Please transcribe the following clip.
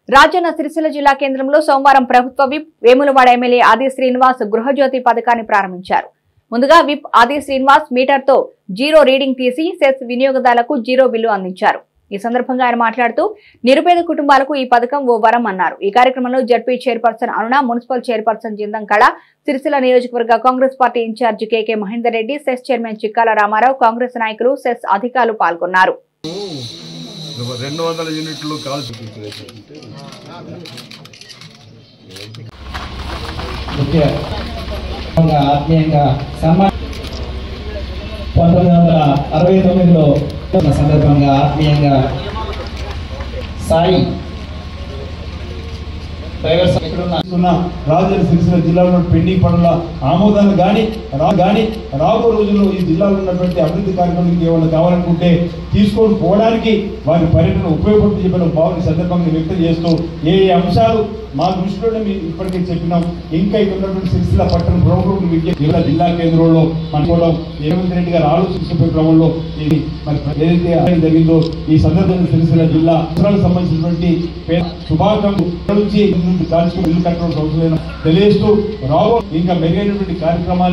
రాజన్న సిరిసిల్ల జిల్లా కేంద్రంలో సోమవారం ప్రభుత్వ విప్ వేములవాడ ఎమ్మెల్యే ఆది శ్రీనివాస్ గృహజ్యోతి పథకాన్ని ప్రారంభించారు. ముందుగా విప్ ఆది శ్రీనివాస్ మీటర్తో జీరో రీడింగ్ తీసి సెస్ వినియోగదారులకు జీరో బిల్లు అందించారు. ఈ సందర్భంగా ఆయన మాట్లాడుతూ నిరుపేద కుటుంబాలకు ఈ పథకం ఓ వరం అన్నారు. ఈ కార్యక్రమంలో ZP chairperson Aruna, municipal chairperson Jindam Kala, Sircilla నియోజకవర్గ Congress party in charge KK Mahender Reddy, CESS chairman Chikkala Ramarao, Congress నాయకులు, సెస్ అధికారులు పాల్గొన్నారు. 200 యూనిట్లు కాల్చి ఆత్మీయంగా 1969లో సందర్భంగా ఆత్మీయంగా సాయి రాజన్న సిరిసిల్ల జిల్లాలో పెండింగ్ పనుల ఆమోదాలు కానీ రాబో రోజుల్లో ఈ జిల్లాలో ఉన్నటువంటి అభివృద్ధి కార్యక్రమానికి ఏమైనా కావాలనుకుంటే తీసుకొని పోవడానికి వారి పర్యటన ఉపయోగపడుతుంది చెప్పిన భావన సందర్భంగా వ్యక్తం చేస్తూ ఏ అంశాలు మా దృష్టిలోనే మేము ఇప్పటికే చెప్పినాం. ఇంకా ఇక్కడ ఉన్నటువంటి సిరిసిల్ల పట్టణ ప్రోగ్రాం జిల్లా కేంద్రంలో మనకోవడం రేవంత్ రెడ్డి గారు ఆలోచించే క్రమంలో ఇది మరి ఏదైతే జరిగిందో ఈ సందర్భంగా సిరిసిల్ల జిల్లా అవసరాలకు సంబంధించినటువంటి శుభాకాంక్షలు నుంచి ఇల్లు కట్టడం అవసరం తెలియజేస్తూ రాబో ఇంకా మెరుగైనటువంటి కార్యక్రమాలు